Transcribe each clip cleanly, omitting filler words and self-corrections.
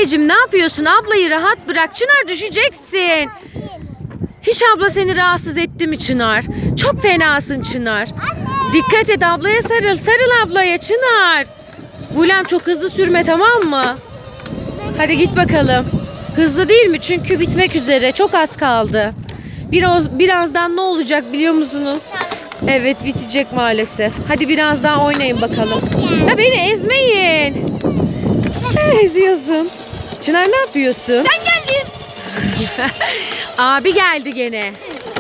Anneciğim ne yapıyorsun? Ablayı rahat bırak. Çınar düşeceksin. Hiç abla seni rahatsız etti mi Çınar? Çok fenasın Çınar. Dikkat et, ablaya sarıl. Sarıl ablaya Çınar. Bulem çok hızlı sürme, tamam mı? Hadi git bakalım. Hızlı değil mi? Çünkü bitmek üzere. Çok az kaldı. Birazdan ne olacak biliyor musunuz? Evet, bitecek maalesef. Hadi biraz daha oynayın bakalım. Ya beni ezmeyin. Eziyorsun. Çınar ne yapıyorsun? Ben geldim. Abi geldi gene.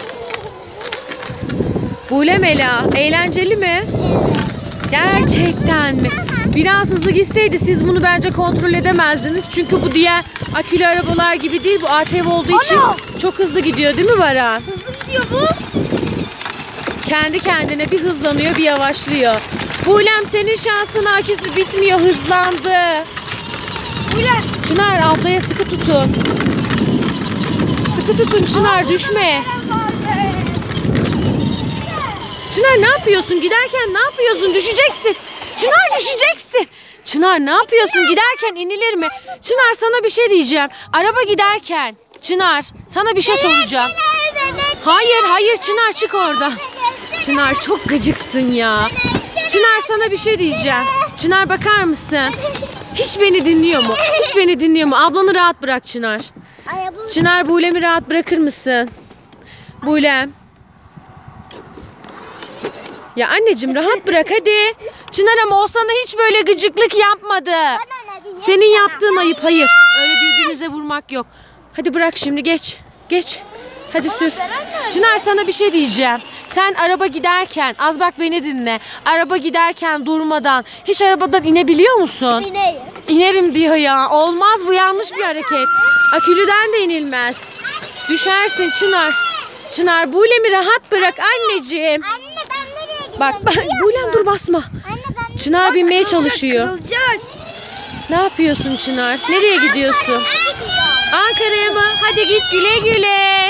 Bulem Ela, eğlenceli mi? Gerçekten mi? Biraz hızlı gitseydi siz bunu bence kontrol edemezdiniz. Çünkü bu diğer akülü arabalar gibi değil. Bu ATV olduğu için çok hızlı gidiyor değil mi Baran? Hızlı gidiyor bu. Kendi kendine bir hızlanıyor, bir yavaşlıyor. Bulem senin şansın, aküsü bitmiyor, hızlandı. Bulem. Çınar ablaya sıkı tutun. Sıkı tutun Çınar, düşme. Çınar ne yapıyorsun? Giderken ne yapıyorsun? Düşeceksin. Çınar düşeceksin. Çınar ne yapıyorsun? Giderken inilir mi? Çınar sana bir şey diyeceğim. Araba giderken. Çınar sana bir şey soracağım. Hayır Çınar, çık oradan. Çınar çok gıcıksın ya. Çınar sana bir şey diyeceğim. Çınar bakar mısın? Hiç beni dinliyor mu? Hiç beni dinliyor mu? Ablanı rahat bırak Çınar. Çınar, Bulem'i rahat bırakır mısın? Bulem. Ya anneciğim rahat bırak hadi. Çınar ama o sana hiç böyle gıcıklık yapmadı. Senin yaptığın ayıp. Hayır. Öyle birbirinize vurmak yok. Hadi bırak şimdi, geç. Geç. Hadi sür. Çınar sana bir şey diyeceğim. Sen araba giderken, az bak beni dinle. Araba giderken durmadan hiç arabadan inebiliyor musun? İneyim. İnerim diyor ya. Olmaz, bu yanlış bir hareket. Akülüden de inilmez. Düşersin Çınar. Çınar, Bulem'i rahat bırak anneciğim. Anne ben nereye gidiyorum? Bak Bulem dur, basma. Anne ben Çınar binmeye çalışıyor. kırılacak. Ne yapıyorsun Çınar? Nereye gidiyorsun? Ankara'ya mı? Hadi git güle güle.